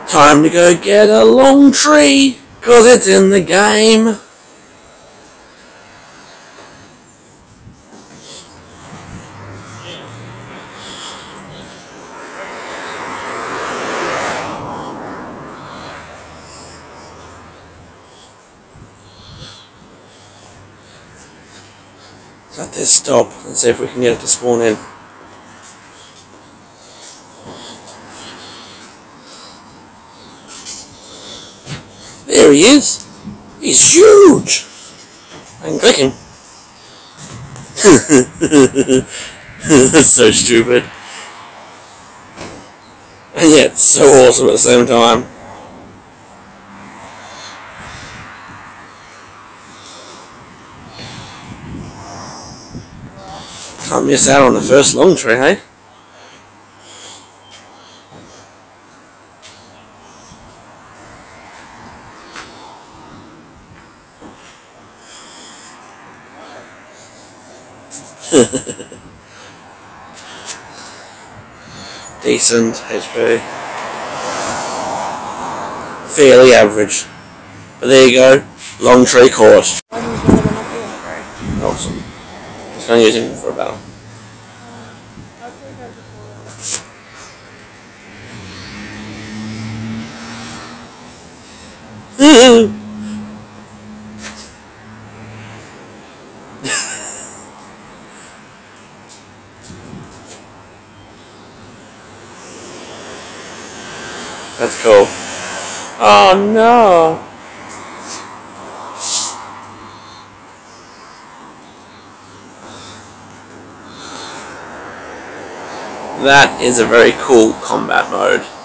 Time to go get a long tree, 'cause it's in the game. Let this stop and see if we can get it to spawn in. There he is! He's huge! I'm clicking. That's so stupid. And yet so awesome at the same time. Can't miss out on the first long tree, hey? Decent HP. Fairly average. But there you go. Long tree course. Awesome. Just gonna use him for a battle. That's cool. Oh no! That is a very cool combat mode.